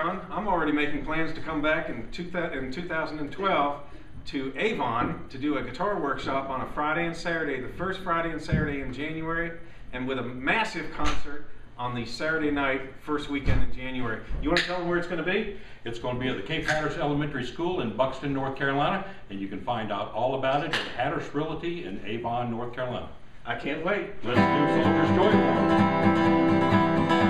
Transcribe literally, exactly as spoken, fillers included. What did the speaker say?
background, I'm already making plans to come back in, two, in two thousand twelve to Avon to do a guitar workshop on a Friday and Saturday, the first Friday and Saturday in January, and with a massive concert on the Saturday night, first weekend in January. You want to tell them where it's going to be? It's going to be at the Cape Hatteras Elementary School in Buxton, North Carolina, and you can find out all about it at Hatteras Realty in Avon, North Carolina. I can't wait. Let's do Soldier's Joy for them.